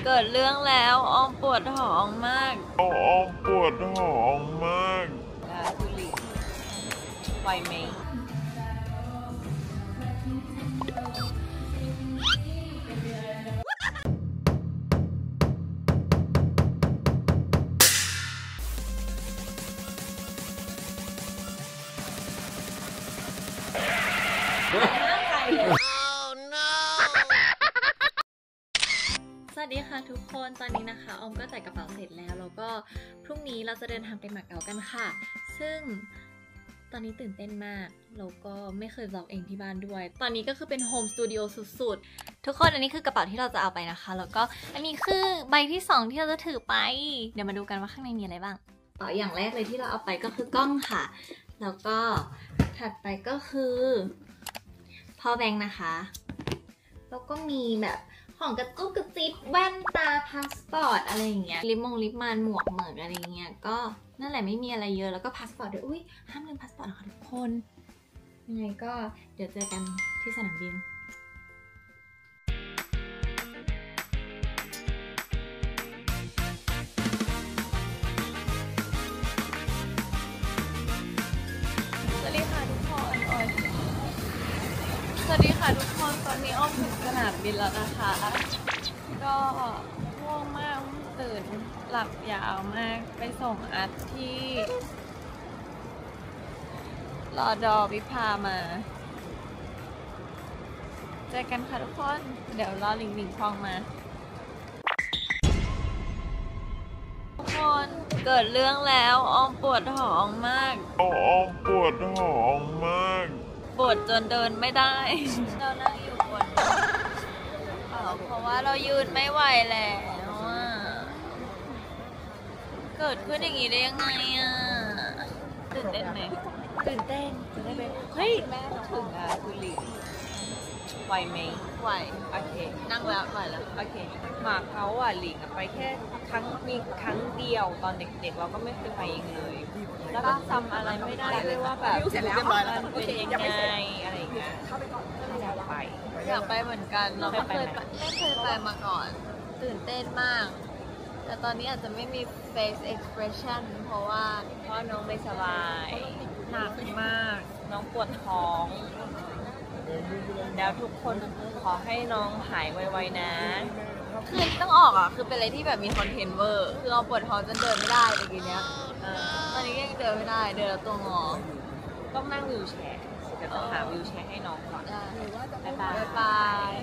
เกิดเรื่องแล้วออมปวดท้องมากออมปวดท้องมากคุณหลีไหวไหมสวัสดีค่ะทุกคนตอนนี้นะคะออมก็จัดกระเป๋าเสร็จแล้วก็พรุ่งนี้เราจะเดินทางไปมาเก๊ากันค่ะซึ่งตอนนี้ตื่นเต้นมากแล้วก็ไม่เคยบล็อกเองที่บ้านด้วยตอนนี้ก็คือเป็นโฮมสตูดิโอสุดๆทุกคนอันนี้คือกระเป๋าที่เราจะเอาไปนะคะแล้วก็อันนี้คือใบที่2ที่เราจะถือไปเดี๋ยวมาดูกันว่าข้างในมีอะไรบ้างอย่างแรกเลยที่เราเอาไปก็คือกล้องค่ะแล้วก็ถัดไปก็คือpower bankนะคะแล้วก็มีแบบของกระจุกกระจิบแว่นตาพาสปอร์ตอะไรอย่างเงี้ยลิปมันหมวกเหมือกอะไรอย่างเงี้ยก็นั่นแหละไม่มีอะไรเยอะแล้วก็พาสปอร์ตด้วยอุ้ยห้ามลืมพาสปอร์ตนะคะทุกคนยังไงก็เดี๋ยวเจอกันที่สนามบินสวัสดีค่ะทุกคนสวัสดีค่ะทุกคนตอนนี้อ้อมถึงสนามบินแล้วนะคะก็ง่วงมากตื่นหลับยาวมากไปส่งอัดที่รอดอวิภามาเจอกันค่ะทุกคนเดี๋ยวรอหลิงพองมาทุกคนเกิดเรื่องแล้วออมปวดท้องมากออมปวดท้องมากปวดจนเดินไม่ได้เรานั่งอยู่บนเพราะว่าเรายืนไม่ไหวแล้วเกิดขึ้นอย่างนี้ได้ยังไงอ่ะตื่นเต้นไหมตื่นเต้นจะได้ไปเฮ้ยแม่ถึงอ่ะคุณหลิงไหวไหมไหวโอเคนั่งแล้วไหวแล้วโอเคมาเขาอ่ะหลิงไปแค่ครั้งเดียวตอนเด็กๆเราก็ไม่เคยไปเองเลยแล้วก็จำอะไรไม่ได้เลยว่าแบบมันเป็นยังไงอะไรอย่างเงี้ยอยากไปเหมือนกันเราไม่เคยไปมาก่อนตื่นเต้นมากแต่ตอนนี้อาจจะไม่มี face expression เพราะว่าน้องไม่สบายหนักมากน้องปวดท้องแล้วทุกคนขอให้น้องหายไวๆนะคือที่ต้องออกอ่ะคือเป็นอะไรที่แบบมีคอนเทนต์เวอร์คือเราปวดท้องจนเดินไม่ได้เมื่อกี้เนี้ยตอนนี้ยังเดินไม่ได้เดินแล้วตัวงอต้องนั่งวิวแชร์เดี๋ยวจะหาวิวแชร์ให้น้องก่อนบ๊ายบาย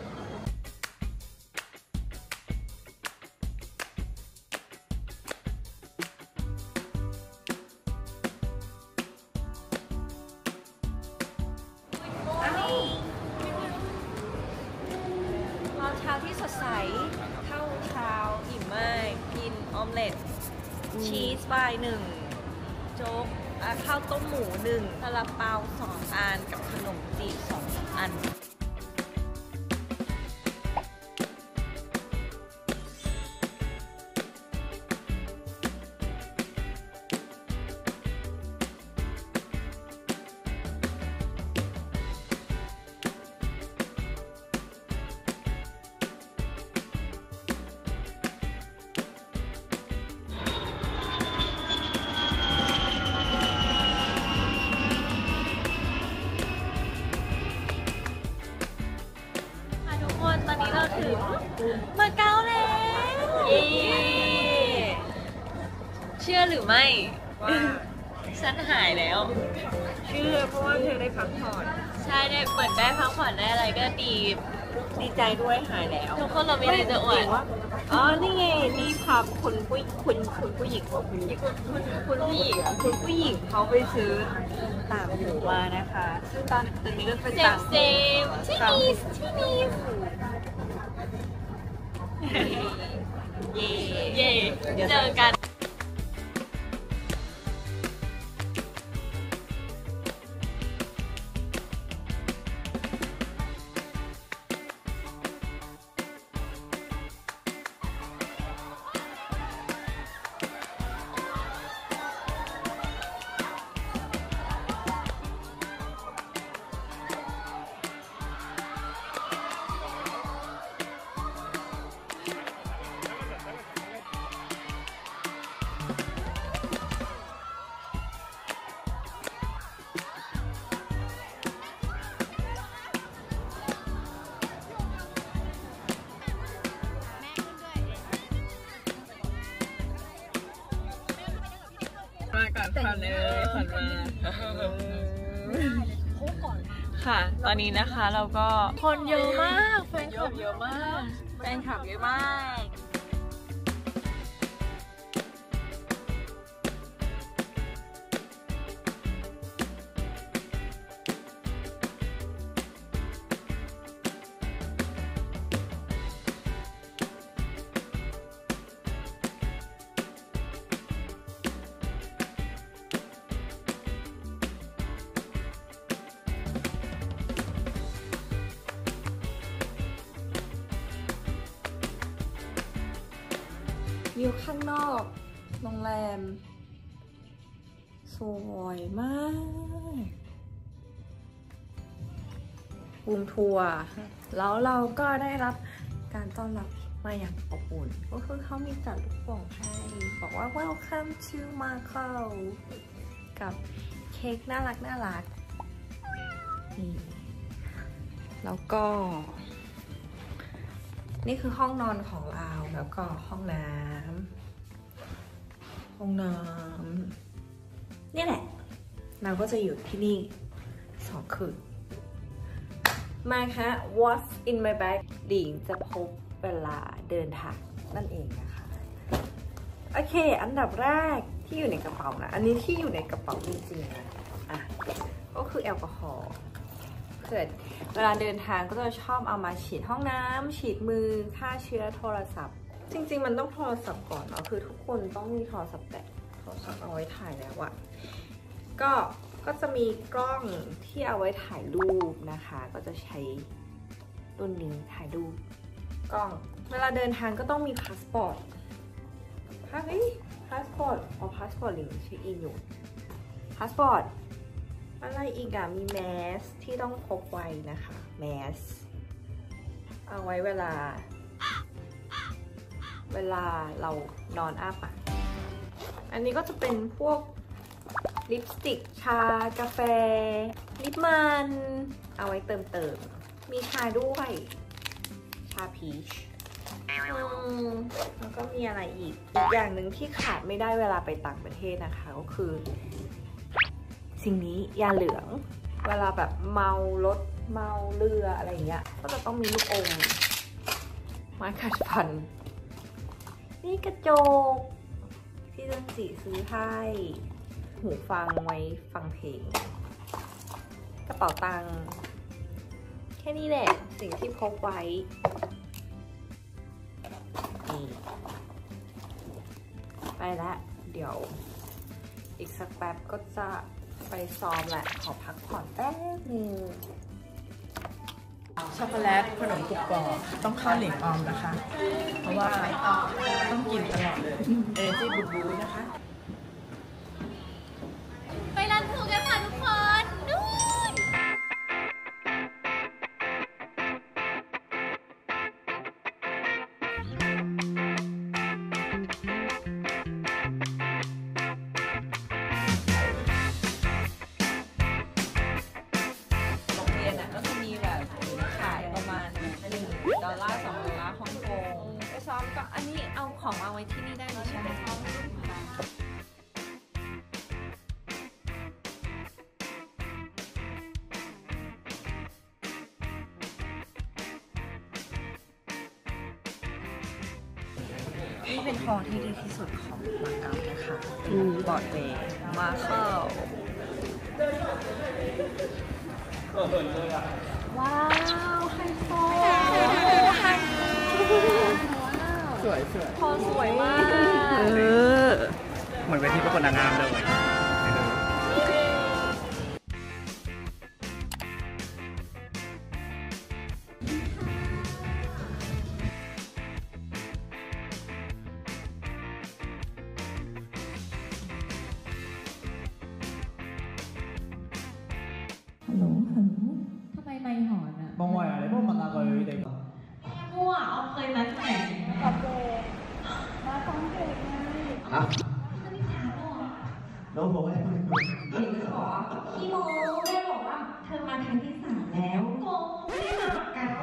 เช้าที่สดใสข้าวเช้าอิ่มมากกินออมเล็ตชีสบาย1โจ๊กข้าวต้มหมู1ซาลาเปา2อันกับขนมจีบ2อันตอนนี้เราถึงมาเก๊าแล้วเชื่อหรือไม่ว่าฉันหายแล้วเชื่อเพราะว่าเธอได้พักผ่อนใช่ได้เหมือนได้พักผ่อนได้อะไรก็ดีใจด้วยหายแล้วทุกคนเราไม่ได้จะอวดอ๋อนี่ไงนี่พาคุณผู้หญิงคุณผู้หญิงเขาไปซื้อต่างหูมานะคะซึ่งตอนนี้ก็เป็นต่างที่นี่เย่เจอกันแต่งเลยผ่อนมาค่ะตอนนี้นะคะเราก็คนเยอะมากแฟนคลับเยอะมากแฟนคลับเยอะมากวิวข้างนอกโรงแรมสวยมากรูมทัวร์แล้วเราก็ได้รับการต้อนรับมาอย่างอบอุ่นก็คือเขามีจัดลูกโป่งให้บอกว่า welcome to Macau กับเค้กน่ารักนี่แล้วก็นี่คือห้องนอนของเราแล้วก็ห้องน้ำนี่แหละเราก็จะอยู่ที่นี่2 คืนมาคะ What's in my bag ดิ่งจะพบเวลาเดินทางนั่นเองนะคะโอเคอันดับแรกที่อยู่ในกระเป๋านะอันนี้ที่อยู่ในกระเป๋าจริงๆนะก็คือแอลกอฮอล์เวลาเดินทางก็จะชอบเอามาฉีดห้องน้ำฉีดมือฆ่าเชื้อโทรศัพท์จริงๆมันต้องโทรศัพท์ก่อนเนาะคือทุกคนต้องมีโทรศัพท์แต่โทรศัพท์เอาไว้ถ่ายแล้วอะก็จะมีกล้องที่เอาไว้ถ่ายรูปนะคะก็จะใช้รุ่นนี้ถ่ายรูปกล้องเวลาเดินทางก็ต้องมีพาสปอร์ตพาสปอร์ตหรือเช็คอินอยู่พาสปอร์ตอะไรอีกอะมีแมสที่ต้องพกไว้นะคะแมสเอาไว้เวลาเรานอนอ้าปากอันนี้ก็จะเป็นพวกลิปสติกชากาแฟลิปมันเอาไว้เติมมีชาด้วยชาพีชแล้วก็มีอะไรอีกอย่างหนึ่งที่ขาดไม่ได้เวลาไปต่างประเทศนะคะก็คือสิ่งนี้ยาเหลืองเวลาแบบเมารถเมาเรืออะไรเงี้ยก็จะต้องมีลูกอมไม้ขัดฟันนี่กระจกที่จันจิซื้อให้หูฟังไว้ฟังเพลงกระเป๋าตังค์แค่นี้แหละสิ่งที่พกไว้นี่ไปแล้วเดี๋ยวอีกสักแป๊บก็จะไปซ้อมแหละขอพักผ่อนแป๊บนึงช็อกโกแลตขนมกรุบกรอบต้องเข้าเหลียงออมนะคะเพราะว่าต้องกินตลอดเลยที่บูนะคะไปรันทูกันค่ะทุกคนนู่นก็จะมีแบบขายประมาณ$1 $2 ฮ่องกงไปซ้อมก็อันนี้เอาของมาไว้ที่นี่ได้เลยใช่ไหมคะนี่เป็นทองที่ดีที่สุดของมาเก๊านะคะบอร์ดเวย์มาเข้าว้าวไฮโซสวยพอสวยมากเหมือนเวทีประกวดนางงามเลยทำไมไม่หอนอ่ะมองว่าอะไรพวกมันอะไรเด็กมั่วเอาเคยมาที่ไหนกับเด็กมาฟังเด็กไงน้องบอกว่าพี่โมแม่บอกว่าเธอมาครั้งที่3แล้วโกไม่ได้มาเก๊า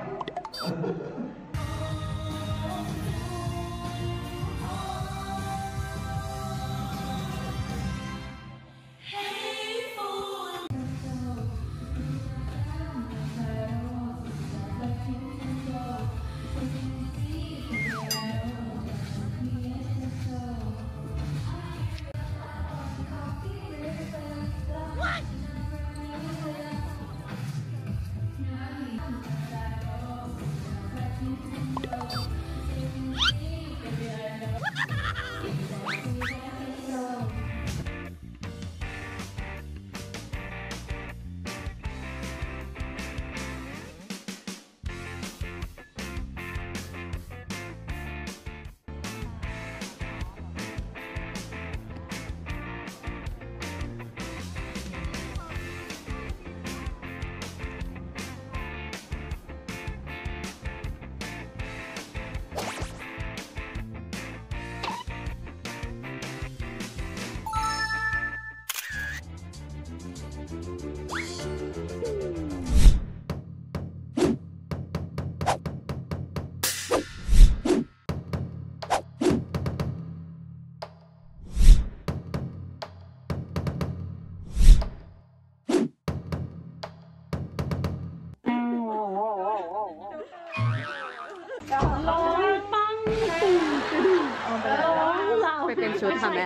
ชุดค่ะแม่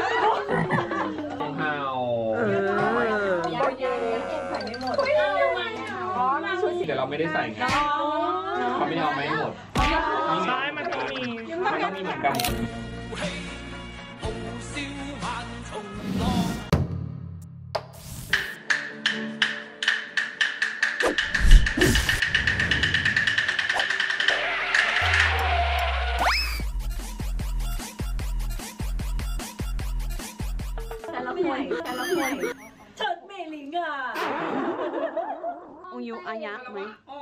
เฮา เดี๋ยวเราไม่ได้ใส่ไงเขาไม่เอาไม่หมดใช่มันต้องมีเหมือนกันองยูอายะไหม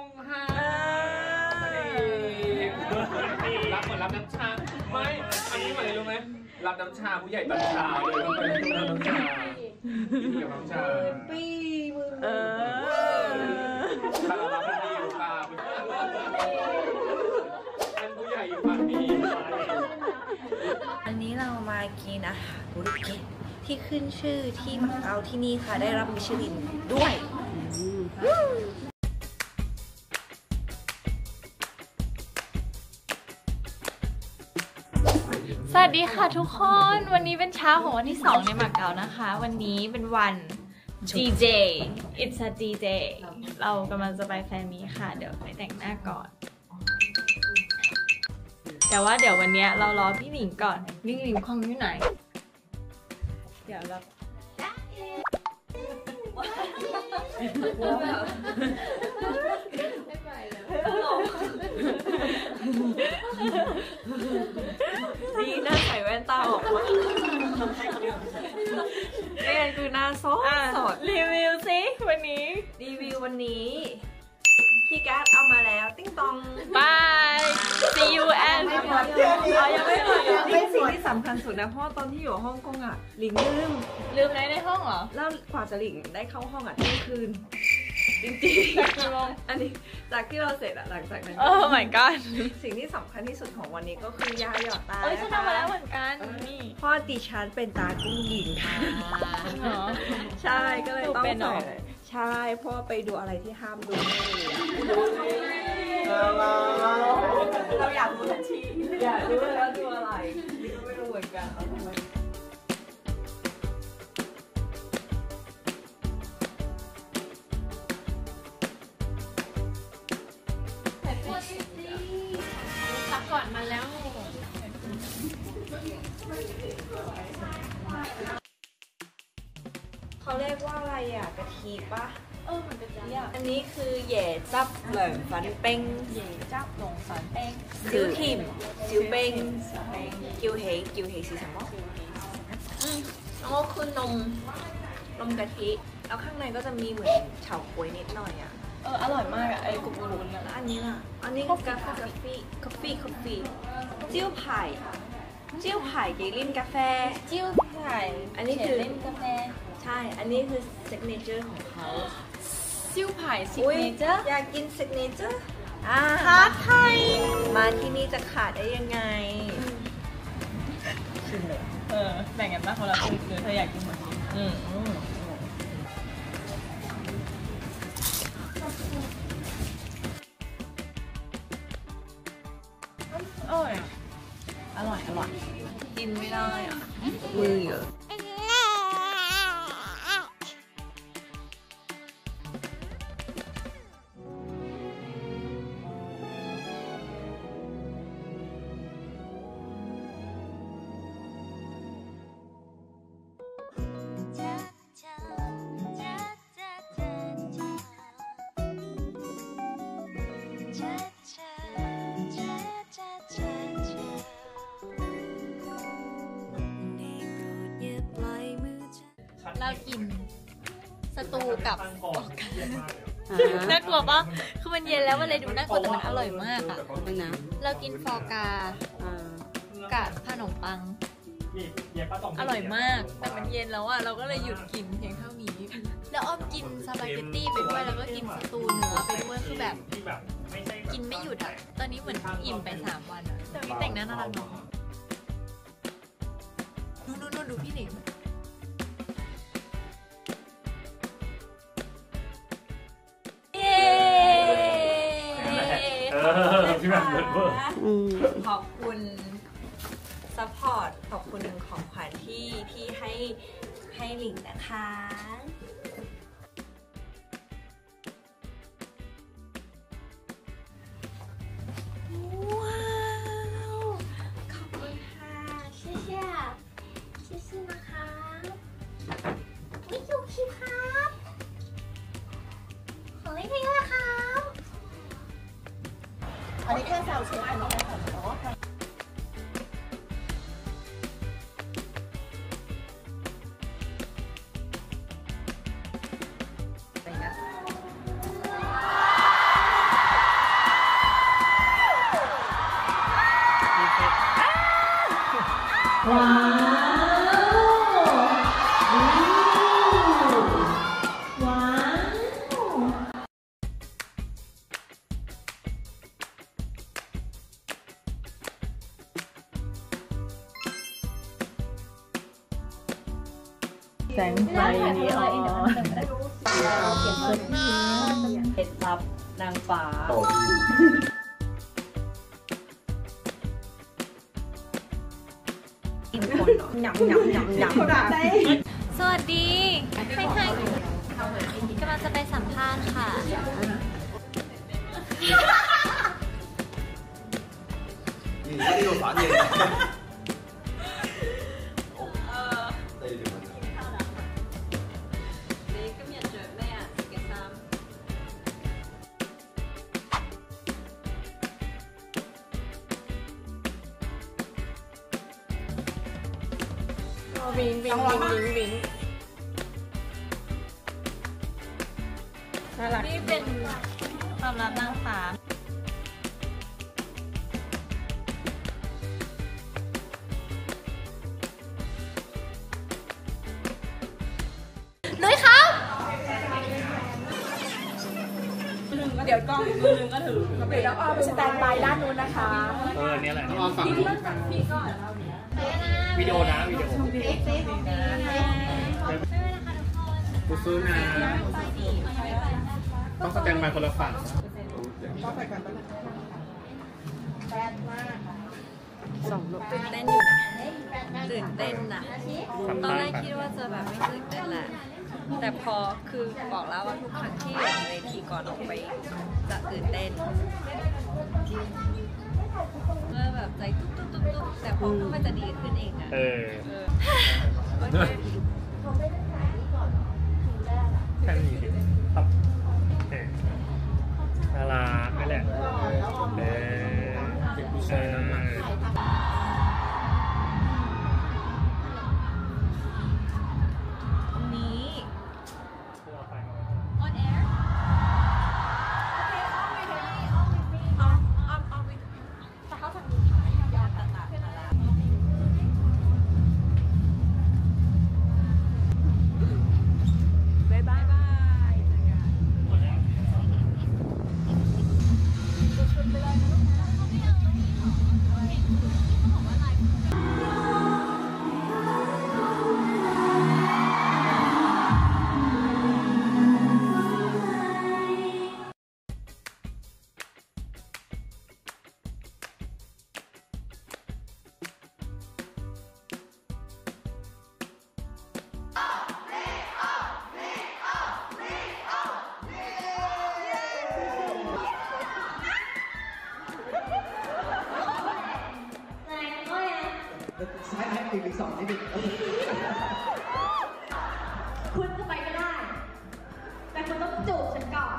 รับเหมือนรับน้ำชาไม่ อันนี้เหมือนอะไรรู้ไหมรับน้ำชาผู้ใหญ่ตอนเช้าเลยต้องไปรับน้ำชากินกับน้ำชาปี้มึงถ้าเรารับมันดีอยู่ป่าเป็นผู้ใหญ่อยู่ฝั่งนี้วันนี้เรามากินอาหารบุริเกตที่ขึ้นชื่อที่มาเก๊าที่นี่ค่ะได้รับมิชลินด้วยสวัสดีค่ะทุกคน วันนี้เป็นเช้าของวันที่ 2 ในมาเก๊านะคะ วันนี้เป็นวัน DJ It's a DJ เรากำลังจะไปแฟนมีค่ะ เดี๋ยวไปแต่งหน้าก่อน แต่ว่าเดี๋ยววันนี้เรารอพี่หลิงก่อนพี่หลิงคงอยู่ไหน เดี๋ยวเราดีน่าใส่แว่นตาออกมานี่คือหน้าสดรีวิวสิวันนี้รีวิววันนี้พี่การ์ดเอามาแล้วติ้งตอง Bye see you and ยังไม่หมดนี่สิ่งที่สำคัญสุดนะเพราะตอนที่อยู่ฮ่องกงอ่ะหลิงลืมไหนในห้องเหรอแล้วกว่าจะหลิงได้เข้าห้องอ่ะเที่ยงคืนจริงๆอันนี้จากที่เราเสร็จอะหลังจากนั้น Oh my god สิ่งที่สำคัญที่สุดของวันนี้ก็คือยาหยอดตาฉันทำมาแล้วเหมือนกันนี่เพราะดิฉันเป็นตากุ้งหญิงค่ะเหรอใช่ก็เลยต้องเป็นเหรใส่อใช่เพราะไปดูอะไรที่ห้ามดูเราอยากรู้ทันทีอยากรู้แล้วดูอะไรไม่รู้เหมือนกันเอาทำไมก่อนมาแล้วเขาเรียกว่าอะไรอ่ะกะทิปะเหมือนกะทิอ่ะอันนี้คือเหย่จับเหลินฟันเป้งเหย่จับหลงสันแป้งซิวทิมซิวเป้งกิวเฮสีสันมอกแล้วก็คือนมกะทิแล้วข้างในก็จะมีเหมือนเฉาก๊วยนิดหน่อยอ่ะอร่อยมากอ่ะไอ้กรุบกรุบแล้วอันนี้ล่ะอันนี้คือกาแฟจิ้วไผ่เกลินกาแฟจิ้วไข่อันนี้คือเล่นกาแฟใช่อันนี้คือซิกเนเจอร์ของเขาจิ้วไผ่ซิกเนเจอร์อยากกินซิกเนเจอร์ชาไทยมาที่นี่จะขาดได้ยังไงชิมเลยแบ่งกันบ้างคนละครึ่งหรือเธออยากกินหมดอร่อยกินไม่ได้อ่ะมือเยอะเรากินสตูกับน่ากลัวปะคือมันเย็นแล้วมันเลยดูน่ากลัวแต่มันอร่อยมากอ่ะนะเรากินฟอกากับขนมปังอร่อยมากแต่มันเย็นแล้วอ่ะเราก็เลยหยุดกินเพียงเท่านี้ แล้วอ้อมกินสปาเกตตี้ไปด้วยแล้วก็กินสตูเนื้อไปด้วยคือแบบกินไม่หยุดอ่ะตอนนี้เหมือนอิ่มไป3 วันอ่ะแต่พี่แต่งหน้าน่ารักเนาะนู่นดูพี่หนิงที่แบบเบิร์ดขอบคุณซัพพอร์ตขอบคุณของขวัญที่ให้หลิงนะคะว้าวขอบคุณค่ะ谢谢นะคะไม่จุกชิบครับขอเล่นเพลงด้วยครับอันนี้แค่แซวเช็คอันนี้นะคะแต่ว่าว้าวว้าวแสงไฟนีออนเคล็ดลับนางฟ้ากินคนหยำสวัสดีใครกำลังจะไปสัมภาษณ์ค่ะ你这有啥年龄？ วิงน่ารักนี่เป็นความลับนางฟ้านุ้ยครับเดี๋ยวกล้องมือนึงก็ถือเดี๋ยวเอาไปสแตนบายด้านนู้นนะคะเนี่ยแหละต้องเอาฝั่งนู้นวิดีโอนะวิดีโอกูซื้อนะต้องสแตนบายคนละฝั่งตื่นเต้นอยู่นะตื่นเต้นนะตอนแรกคิดว่าจะแบบไม่ตื่นเต้นแหละแต่พอคือบอกแล้วว่าทุกครั้งที่อยู่ในเวทีก่อนออกไปจะตื่นเต้นเมื่อแบบใจตุ๊บแต่พอมันจะดีขึ้นเองอะโอเคแค่นี้ครับน่ารักนี่แหละเด็กผู้ชายน่ารักตรงนี้ on air คุณจะไปก็ได้ แต่คุณต้องจูบฉันก่อน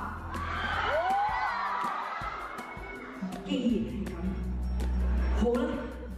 กี่ครั้งโหเลย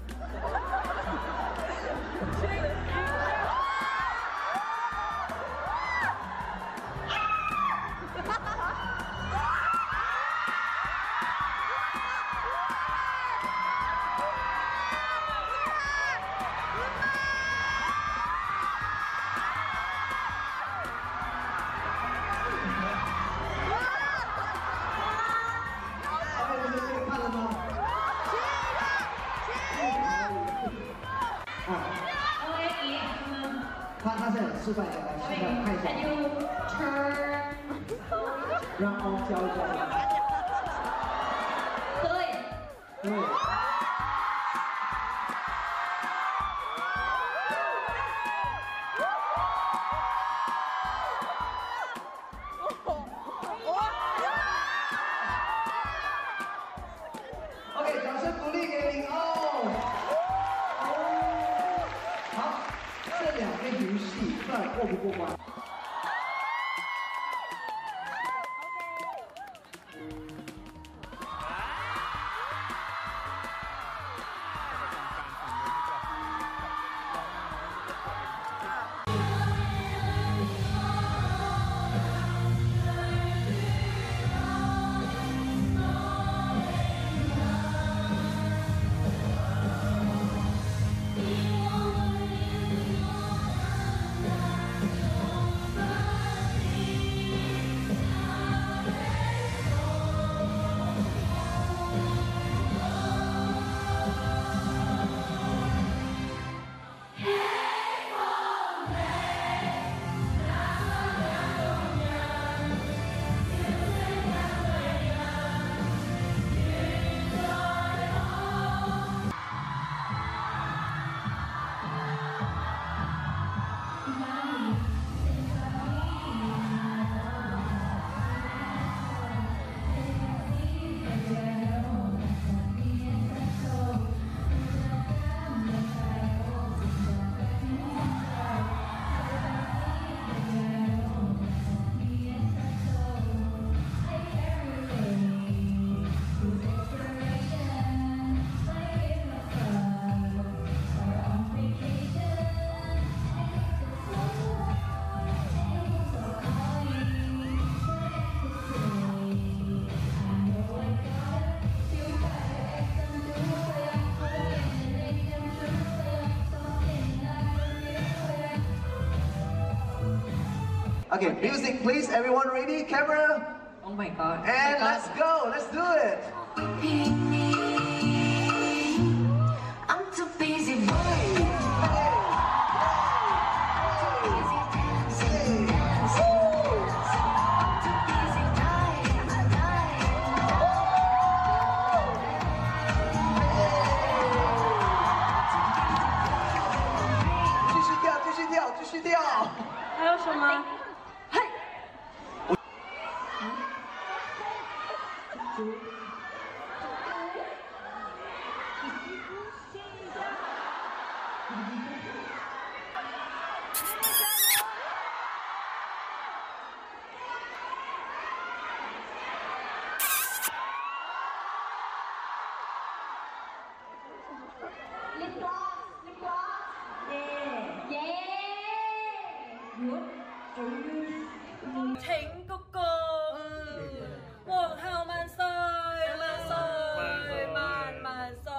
他是很失败的，来，现在看一下，让凹教一教。对。 Okay, music please. Everyone ready? Camera. Oh my god. And let's go. Let's do it. I'm too busy boy. 继续跳。 还有什么？嘿。請嗰個皇后萬歲萬歲萬歲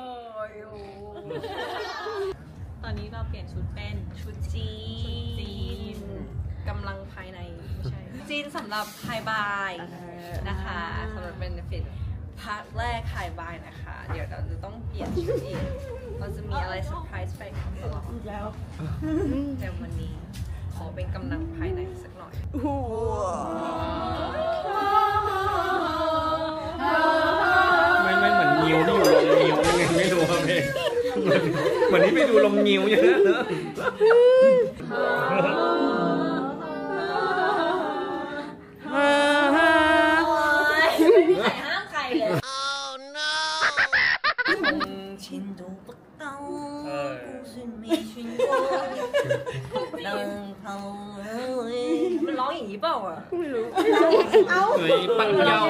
ตอนนี้เราเปลี่ยนชุดเป็นชุดจีนกำลังภายในไม่ใช่จีนสำหรับไฮบายนะคะสำหรับ benefit พาร์ทแรกไฮบายนะคะเดี๋ยวเราจะต้องเปลี่ยนชุดอีกเราจะมีอะไรเซอร์ไพรส์แฟนคลับตลอดแล้วแต่วันนี้ขอเป็นกำลังภายในสักหน่อยไม่เหมือนงิ้วที่อยู่ลงงิ้วยังไงไม่รู้ครับเองเหมือนที่ไปดูลงงิ้วอย่างนั้นนะห้ามใครเลยมันร้องอย่างนี้เปล่าอ่ะไม่รู้เฮ้ยปังเย้า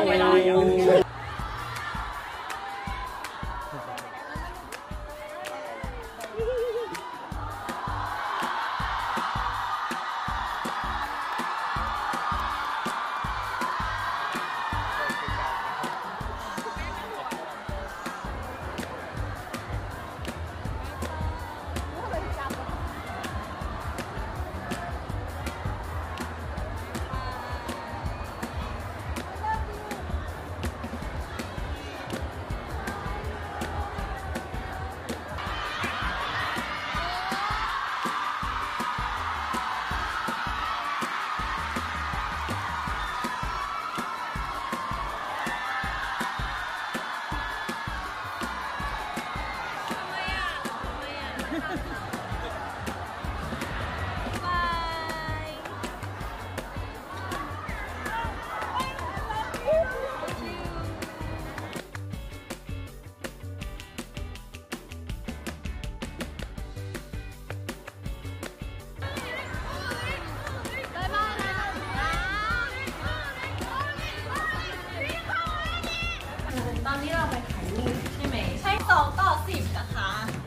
ตอนนี้เราไปถ่ายรูปใช่ไหมใช่2:10นะคะ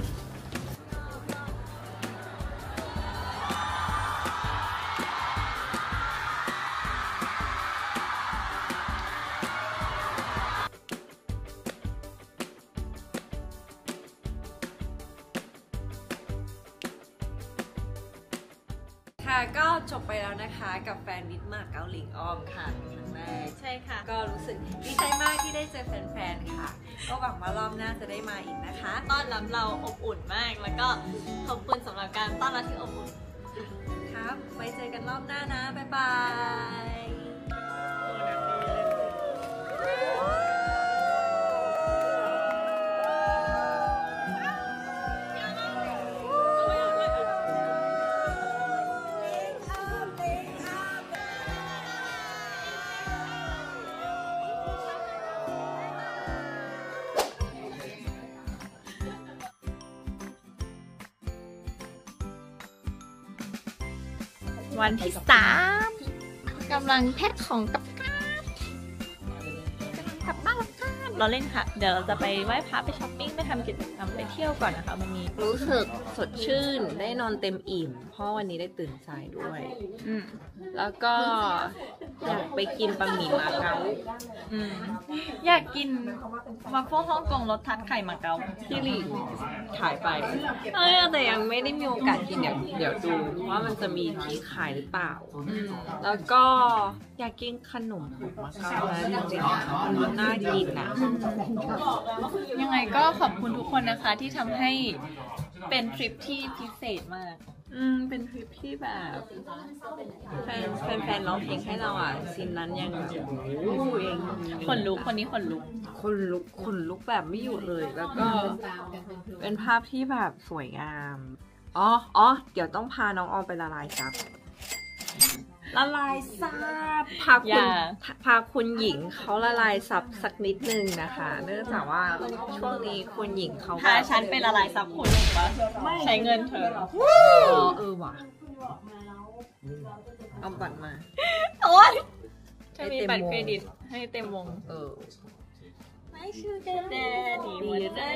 ค่ะก็จบไปแล้วนะคะกับแฟนมิตรมาเกาหลีอ้อมค่ะครั้งแรกใช่ค่ะก็รู้สึกดีใจมากที่ได้เจอแฟนๆค่ะก็หวังว่ารอบหน้าจะได้มาอีกนะคะต้อนรับเราอบอุ่นมากแล้วก็ขอบคุณสำหรับการต้อนรับที่อบอุ่นครับไว้เจอกันรอบหน้านะบ๊ายบายวันที่3กำลังแพ็คของกลับบ้านเราเล่นค่ะเดี๋ยวเราจะไปไหว้พระไปช้อปปิ้งไปทำกิจกรรมไปเที่ยวก่อนนะคะมันมีรู้สึกสดชื่นได้นอนเต็มอิ่มเพราะวันนี้ได้ตื่นสายด้วยแล้วก็อยากไปกินบะหมี่มาเก๊าอยากกินวัฟเฟิลฮ่องกงรสทัดไข่มาเก๊าที่หลีขายไปแต่ยังไม่ได้มีโอกาสกินเดี๋ยวดูว่ามันจะมีที่ขายหรือเปล่าแล้วก็อยากกินขนมผูกมาเก๊าแล้วจริงๆมันน่ากินนะยังไงก็ขอบคุณทุกคนนะคะที่ทำให้เป็นทริปที่พิเศษมากเป็นทริปที่แบบแฟนร้องเพลงให้เราอ่ะซีนนั้นยังขนลุกคนนี้ขนลุกแบบไม่หยุดเลยแล้วก็เป็นภาพที่แบบสวยงามอ๋อเดี๋ยวต้องพาน้องออมไปละลายซับพาคุณหญิงเขาละลายซับสักนิดนึงนะคะเนื่องจากว่าช่วงนี้คุณหญิงเขาพาฉันไปละลายซับคุณปะใช้เงินเธอว่ะเอาบัตรมาโอ๊ยจะมีบัตรเครดิตให้เต็มวงไม่ชื่อกันแดดีได้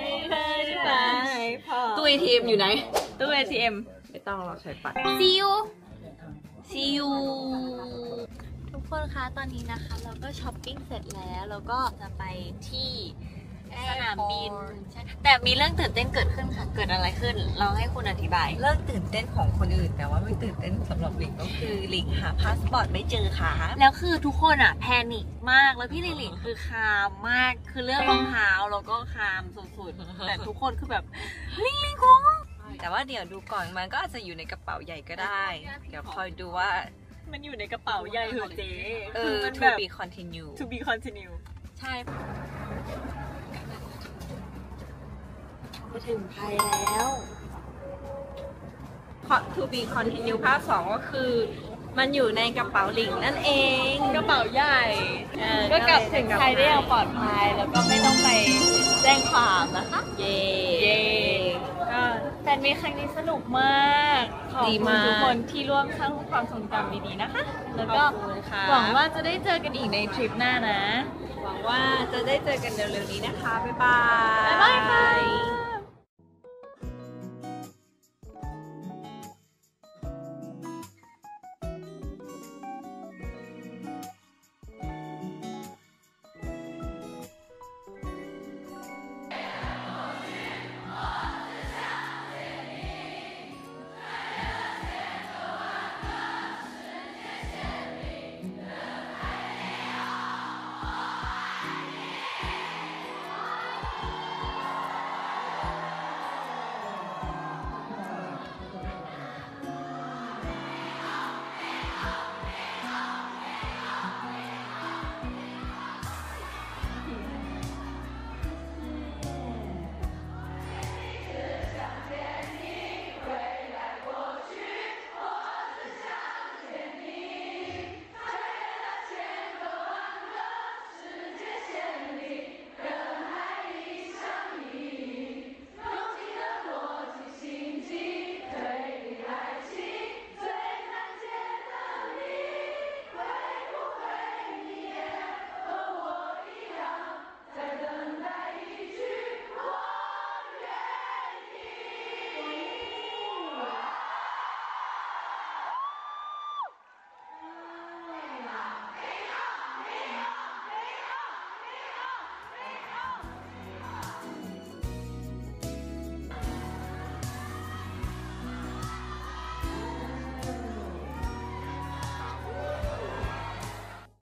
ตู้ ATM อยู่ไหนตู้ ATM ไม่ต้องเราใช้บัตรSee you ทุกคนคะตอนนี้นะคะเราก็ช้อปปิ้งเสร็จแล้วเราก็จะไปที่สนามบินแต่มีเรื่องตื่นเต้นเกิดขึ้นค่ะเกิดอะไรขึ้นเราให้คุณอธิบายเรื่องตื่นเต้นของคนอื่นแต่ว่าไม่ตื่นเต้นสำหรับหลิงก็คือหลิงหาพาสปอร์ตไม่เจอค่ะแล้วคือทุกคนอะแพนิคมากแล้วพี่หลิงคือคามมากคือเรื่องรองเท้าเราก็คามสุดๆแต่ทุกคนคือแบบลิงคงแต่ว่าเดี๋ยวดูก่อนมันก็อาจจะอยู่ในกระเป๋าใหญ่ก็ได้เดี๋ยวคอยดูว่ามันอยู่ในกระเป๋าใหญ่เหรอเจ๊to be continue ใช่มาถึงไทยแล้ว to be continue ภาค 2ก็คือมันอยู่ในกระเป๋าหลิงนั่นเองกระเป๋าใหญ่ก็กลับถึงไทยได้อย่างปลอดภัยแล้วก็ไม่ต้องไปแจ้งความนะคะเย้แฟนมีครั้งนี้สนุกมากขอบคุณทุกคนที่ร่วมสร้างความทรงจำดีๆนะคะแล้วก็หวังว่าจะได้เจอกันอีกในทริปหน้านะหวังว่าจะได้เจอกันเร็วๆนี้นะคะบ๊ายบาย